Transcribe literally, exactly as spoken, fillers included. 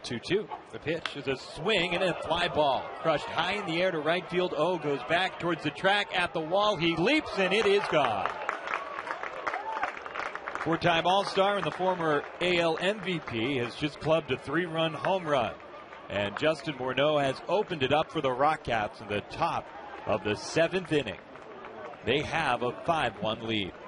two two. The pitch is a swing and a fly ball. Crushed high in the air to right field. O goes back towards the track at the wall. He leaps and it is gone. Four-time All-Star and the former A L M V P has just clubbed a three-run home run. And Justin Morneau has opened it up for the RockCats in the top of the seventh inning. They have a five one lead.